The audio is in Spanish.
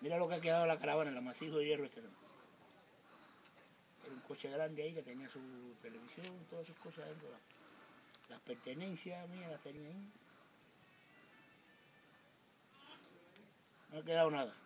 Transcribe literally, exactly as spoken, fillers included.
Mira lo que ha quedado de la caravana, el amasijo de hierro este. Era un coche grande ahí que tenía su televisión, todas sus cosas dentro. Las, las pertenencias mías las tenía ahí. No ha quedado nada.